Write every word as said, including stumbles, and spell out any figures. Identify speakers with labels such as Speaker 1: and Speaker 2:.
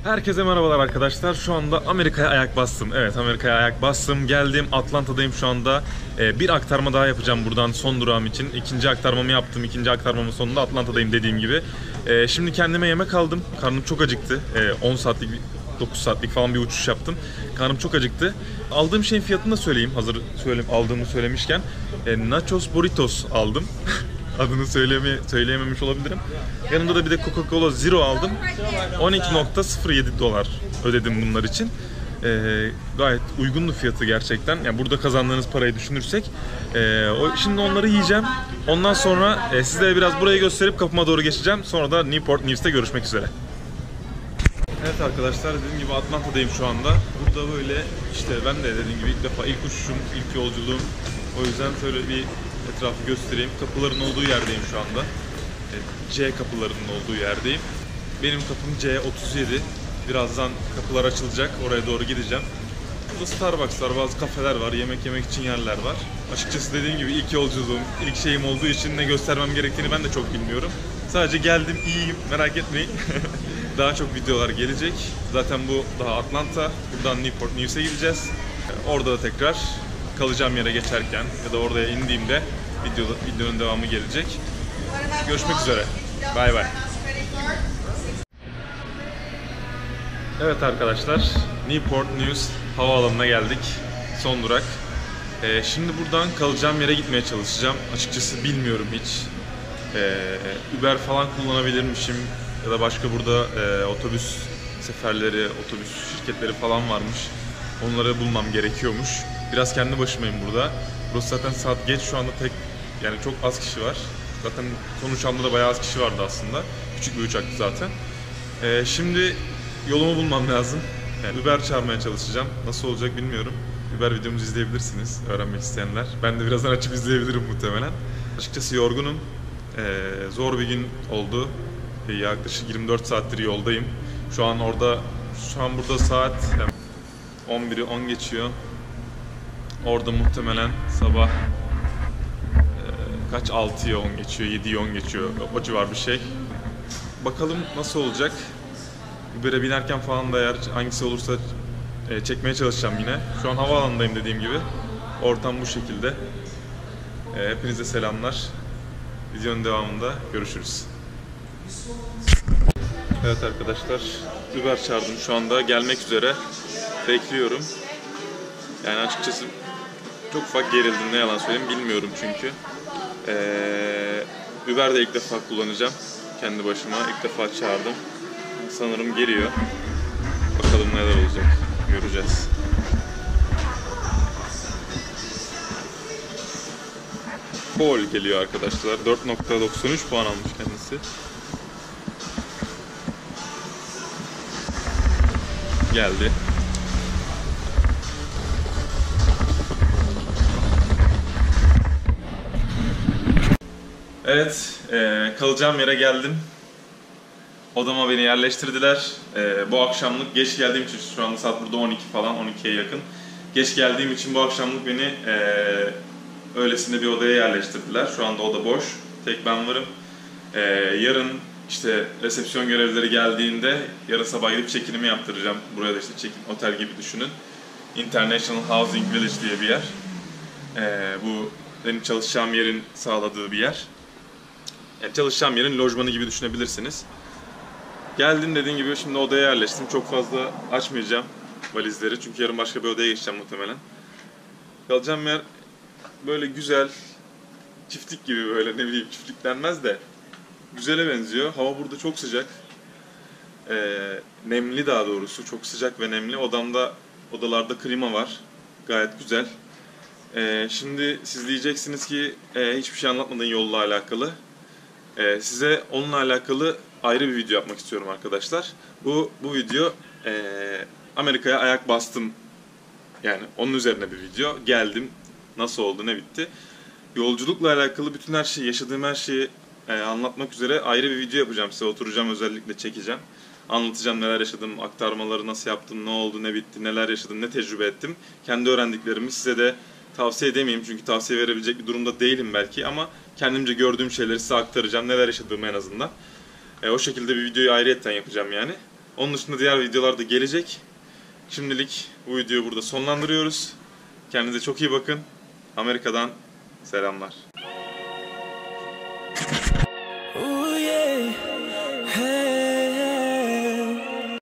Speaker 1: Herkese merhabalar arkadaşlar. Şu anda Amerika'ya ayak bastım. Evet, Amerika'ya ayak bastım. Geldim. Atlanta'dayım şu anda. Ee, bir aktarma daha yapacağım buradan son durağım için. İkinci aktarmamı yaptım. İkinci aktarmamın sonunda Atlanta'dayım dediğim gibi. Ee, şimdi kendime yemek aldım. Karnım çok acıktı. Ee, on saatlik, dokuz saatlik falan bir uçuş yaptım. Karnım çok acıktı. Aldığım şeyin fiyatını da söyleyeyim. Hazır söyleyeyim, aldığımı söylemişken. Ee, Nachos Burritos aldım. Adını söyleme, söyleyememiş olabilirim. Yanımda da bir de Coca-Cola Zero aldım. on iki nokta sıfır yedi dolar ödedim bunlar için. Ee, gayet uygundu fiyatı gerçekten. Yani burada kazandığınız parayı düşünürsek. Ee, o, şimdi onları yiyeceğim. Ondan sonra e, sizlere biraz burayı gösterip kapıma doğru geçeceğim. Sonra da Newport News'te görüşmek üzere. Evet arkadaşlar, dediğim gibi Atlanta'dayım şu anda. Burada böyle işte ben de dediğim gibi ilk defa ilk uçuşum, ilk yolculuğum. O yüzden şöyle bir etrafı göstereyim. Kapıların olduğu yerdeyim şu anda. C kapılarının olduğu yerdeyim. Benim kapım C otuz yedi. Birazdan kapılar açılacak. Oraya doğru gideceğim. Burada Starbucks var, bazı kafeler var, yemek yemek için yerler var. Açıkçası dediğim gibi ilk yolculuğum, ilk şeyim olduğu için ne göstermem gerektiğini ben de çok bilmiyorum. Sadece geldim, iyiyim, merak etmeyin. Daha çok videolar gelecek. Zaten bu daha Atlanta. Buradan Newport News'e gideceğiz. Orada da tekrar kalacağım yere geçerken ya da oraya indiğimde video, videonun devamı gelecek. Görüşmek üzere. Bay bay. Evet arkadaşlar, Newport News havaalanına geldik. Son durak. Ee, şimdi buradan kalacağım yere gitmeye çalışacağım. Açıkçası bilmiyorum hiç. Ee, Uber falan kullanabilirmişim ya da başka burada e, otobüs seferleri, otobüs şirketleri falan varmış. Onları bulmam gerekiyormuş. Biraz kendi başımayım burada. Burası zaten saat geç, şu anda tek, yani çok az kişi var. Zaten son uçağımda da bayağı az kişi vardı aslında. Küçük bir uçaktı zaten. Ee, şimdi yolumu bulmam lazım. Yani Uber çağırmaya çalışacağım. Nasıl olacak bilmiyorum. Uber videomuzu izleyebilirsiniz öğrenmek isteyenler. Ben de birazdan açıp izleyebilirim muhtemelen. Açıkçası yorgunum. Ee, zor bir gün oldu. Ee, yaklaşık yirmi dört saattir yoldayım. Şu an orada, şu an burada saat on biri on geçiyor. Orada muhtemelen sabah e, kaç altıya on geçiyor, yediye on geçiyor. O civar bir şey. Bakalım nasıl olacak. Uber'e binerken falan da eğer hangisi olursa e, çekmeye çalışacağım yine. Şu an havaalanındayım dediğim gibi. Ortam bu şekilde. E, hepinize selamlar. Videonun devamında görüşürüz. Evet arkadaşlar, Uber çağırdım, şu anda gelmek üzere. Bekliyorum. Yani açıkçası çok ufak gerildim, ne yalan söyleyeyim, bilmiyorum çünkü. Ee, Uber'de ilk defa kullanacağım. Kendi başıma ilk defa çağırdım. Sanırım geliyor. Bakalım neler olacak. Göreceğiz. Paul geliyor arkadaşlar. dört nokta doksan üç puan almış kendisi. Geldi. Evet, e, kalacağım yere geldim. Odama beni yerleştirdiler. E, bu akşamlık geç geldiğim için, şu anda saat burada on iki falan, on ikiye yakın. Geç geldiğim için bu akşamlık beni e, öylesine bir odaya yerleştirdiler. Şu anda oda boş, tek ben varım. E, yarın işte resepsiyon görevlileri geldiğinde yarın sabah gidip check-in'imi yaptıracağım. Buraya da işte check-in otel gibi düşünün. International Housing Village diye bir yer. E, bu benim çalışacağım yerin sağladığı bir yer. Yani çalışacağım yerin lojmanı gibi düşünebilirsiniz. Geldim dediğim gibi, şimdi odaya yerleştim. Çok fazla açmayacağım valizleri çünkü yarın başka bir odaya geçeceğim muhtemelen. Kalacağım yer böyle güzel, çiftlik gibi, böyle ne bileyim, çiftlik denmez de güzele benziyor. Hava burada çok sıcak. Ee, nemli daha doğrusu, çok sıcak ve nemli. Odamda, odalarda klima var. Gayet güzel. Ee, şimdi siz diyeceksiniz ki e, hiçbir şey anlatmadın yolla alakalı. Ee, size onunla alakalı ayrı bir video yapmak istiyorum arkadaşlar. Bu bu video e, Amerika'ya ayak bastım. Yani onun üzerine bir video. Geldim, nasıl oldu, ne bitti. Yolculukla alakalı bütün her şeyi, yaşadığım her şeyi e, anlatmak üzere ayrı bir video yapacağım size. Oturacağım, özellikle çekeceğim. Anlatacağım neler yaşadım, aktarmaları nasıl yaptım, ne oldu, ne bitti, neler yaşadım, ne tecrübe ettim. Kendi öğrendiklerimi size de tavsiye edemeyeyim çünkü tavsiye verebilecek bir durumda değilim belki, ama kendimce gördüğüm şeyleri size aktaracağım, neler yaşadığımı en azından. E, o şekilde bir videoyu ayrıyetten yapacağım yani. Onun dışında diğer videolar da gelecek. Şimdilik bu videoyu burada sonlandırıyoruz. Kendinize çok iyi bakın. Amerika'dan selamlar.